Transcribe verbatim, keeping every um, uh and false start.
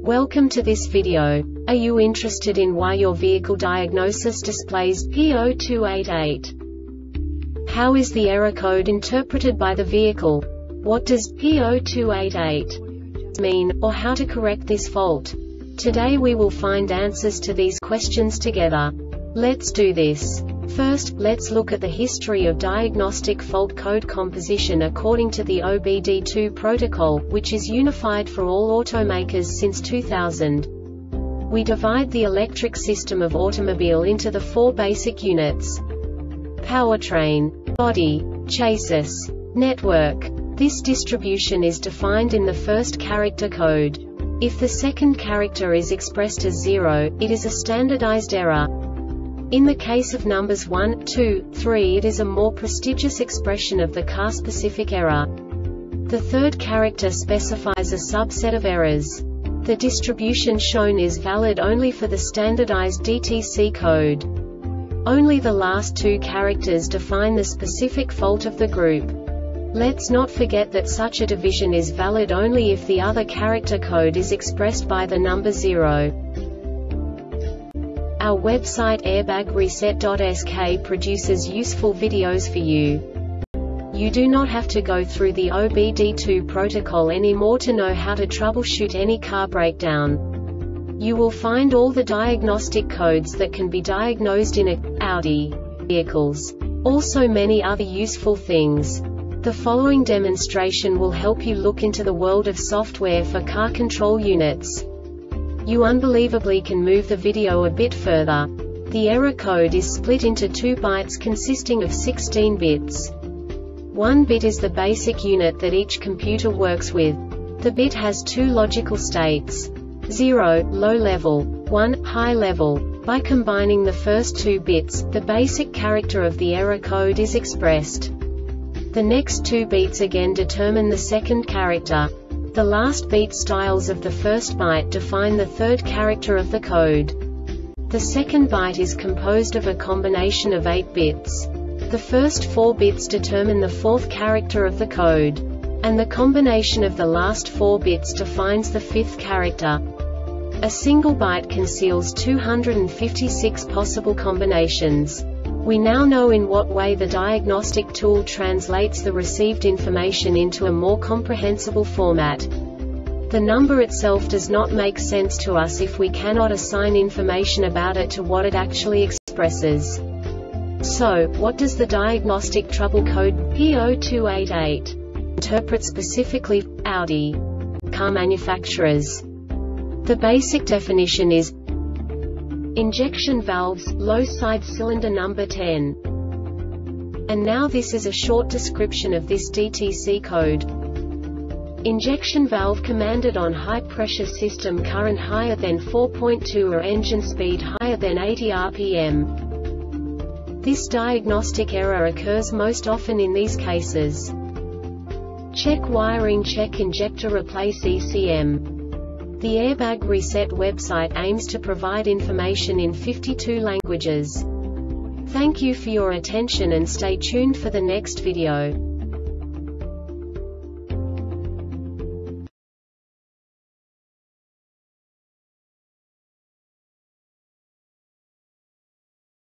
Welcome to this video. Are you interested in why your vehicle diagnosis displays P zero two eight eight? How is the error code interpreted by the vehicle? What does P zero two eight eight mean, or how to correct this fault? Today we will find answers to these questions together. Let's do this. First, let's look at the history of diagnostic fault code composition according to the O B D two protocol, which is unified for all automakers since two thousand. We divide the electric system of automobile into the four basic units: powertrain, body, chassis, network. This distribution is defined in the first character code. If the second character is expressed as zero, it is a standardized error. In the case of numbers one, two, three, it is a more prestigious expression of the car-specific error. The third character specifies a subset of errors. The distribution shown is valid only for the standardized D T C code. Only the last two characters define the specific fault of the group. Let's not forget that such a division is valid only if the other character code is expressed by the number zero. Our website airbag reset dot S K produces useful videos for you. You do not have to go through the O B D two protocol anymore to know how to troubleshoot any car breakdown. You will find all the diagnostic codes that can be diagnosed in a Audi vehicles. Also many other useful things. The following demonstration will help you look into the world of software for car control units. You unbelievably can move the video a bit further. The error code is split into two bytes consisting of sixteen bits. One bit is the basic unit that each computer works with. The bit has two logical states: zero, low level, one, high level. By combining the first two bits, the basic character of the error code is expressed. The next two bits again determine the second character. The last beat styles of the first byte define the third character of the code. The second byte is composed of a combination of eight bits. The first four bits determine the fourth character of the code. And the combination of the last four bits defines the fifth character. A single byte conceals two hundred fifty-six possible combinations. We now know in what way the diagnostic tool translates the received information into a more comprehensible format. The number itself does not make sense to us if we cannot assign information about it to what it actually expresses. So, what does the diagnostic trouble code P zero two eight eight interpret specifically for Audi car manufacturers? The basic definition is injection valves, low side cylinder number ten. And now this is a short description of this D T C code. Injection valve commanded on high pressure system current higher than four point two or engine speed higher than eighty R P M. This diagnostic error occurs most often in these cases: check wiring, check injector, replace E C M. The Airbag Reset website aims to provide information in fifty-two languages. Thank you for your attention and stay tuned for the next video.